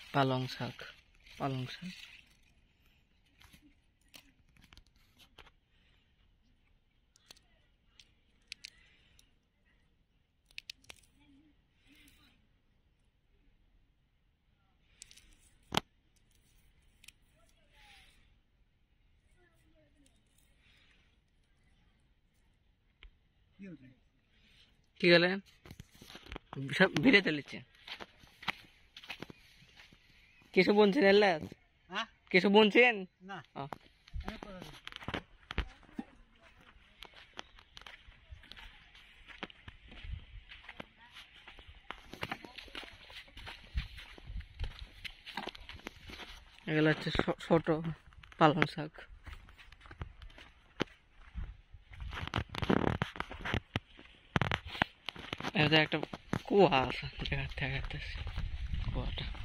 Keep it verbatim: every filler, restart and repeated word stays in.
পালং শাক, পালং শাক। কি গেলে সব ভিড়ে চলেছে। কিছু বুনছেন এল্লা? হ্যাঁ, কিছু বুনছেন না? এগুলো হচ্ছে ছোট পালং শাক। এটা একটা কুয়া আছে, দেখা যাচ্ছে কুয়াটা।